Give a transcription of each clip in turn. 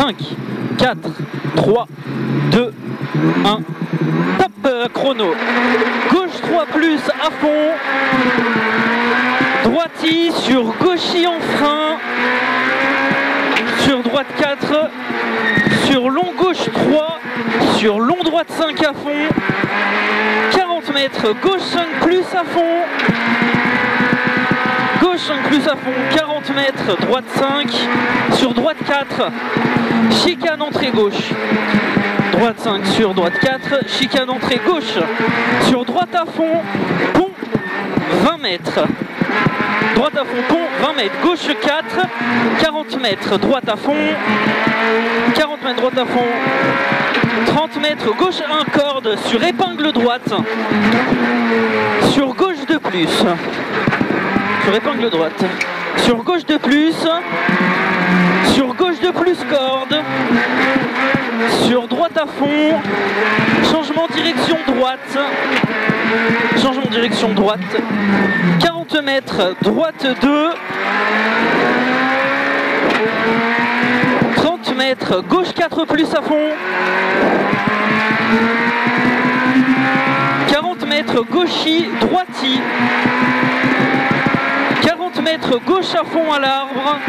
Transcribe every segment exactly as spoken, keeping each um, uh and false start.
cinq, quatre, trois, deux, un. Top, euh, chrono. Gauche trois plus à fond. Droiti sur gauchi en frein. Sur droite quatre. Sur long gauche trois. Sur long droite cinq à fond. quarante mètres, gauche cinq plus à fond. Gauche cinq plus à fond, quarante mètres, droite cinq. Sur droite quatre. Chicane entrée gauche. Droite cinq sur droite quatre, chicane entrée gauche. Sur droite à fond, pont, vingt mètres. Droite à fond, pont, vingt mètres. Gauche quatre, quarante mètres. Droite à fond, quarante mètres, droite à fond. trente mètres, gauche un, corde sur épingle droite. Sur gauche de plus. Sur épingle droite. Sur gauche de plus. Sur gauche de plus, corde. Sur droite à fond. Changement direction droite. Changement direction droite. quarante mètres, droite deux. trente mètres, gauche quatre plus à fond. quarante mètres, gauchi, droiti. quarante mètres, gauche à fond à l'arbre.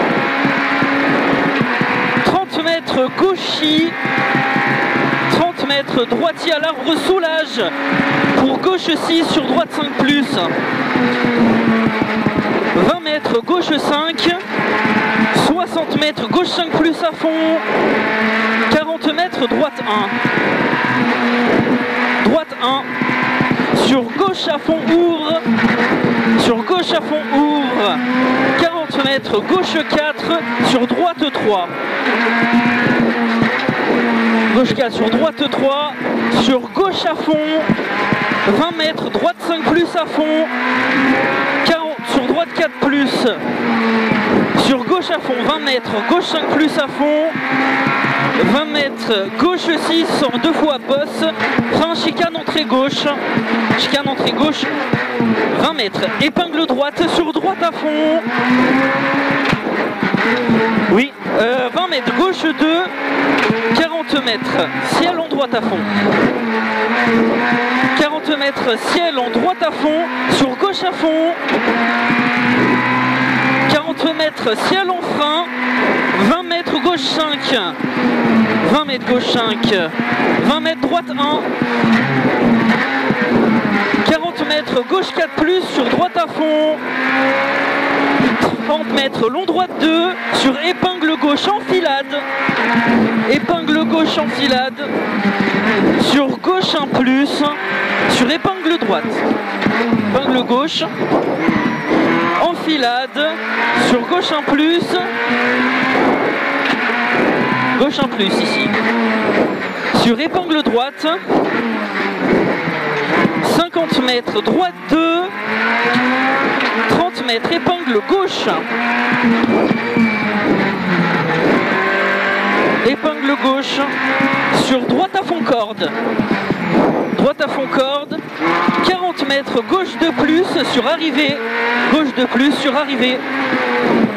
trente mètres, gauchi. trente mètres, droiti à l'arbre, soulage. Pour gauche six, sur droite cinq plus. vingt mètres, gauche cinq. soixante mètres, gauche cinq plus à fond. quarante mètres, droite un. Droite un. Sur gauche à fond, ouvre. Sur gauche à fond, ouvre. quarante mètres, gauche quatre. Sur droite trois. Gauche quatre sur droite trois. Sur gauche à fond. vingt mètres, droite cinq plus à fond. quarante sur droite quatre plus. Sur gauche à fond, vingt mètres, gauche cinq plus à fond. vingt mètres, gauche six, deux fois bosse. Frein, chicane, entrée gauche. Chicane, entrée gauche. vingt mètres, épingle droite, sur droite à fond. Oui, euh, vingt mètres, gauche deux. quarante mètres, ciel en droite à fond. quarante mètres, ciel en droite à fond. Sur gauche à fond. quarante mètres, ciel en frein. vingt mètres, gauche cinq. vingt mètres, gauche cinq. vingt mètres, droite un. quarante mètres, gauche quatre plus, sur droite à fond. trente mètres, long droite deux. Sur épingle gauche, enfilade. Épingle gauche, enfilade. Sur gauche un plus. Sur épingle droite. Épingle gauche. Enfilade. Sur gauche un plus. Gauche un plus ici. Sur épingle droite. cinquante mètres, droite deux. trente mètres, épingle gauche. Épingle gauche. Sur droite à fond, corde. Droite à fond, corde. quarante mètres, gauche de plus sur arrivée. Gauche de plus sur arrivée.